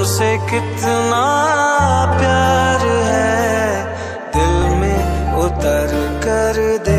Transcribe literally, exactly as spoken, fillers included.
तुझसे कितना प्यार है दिल में उतर कर दे।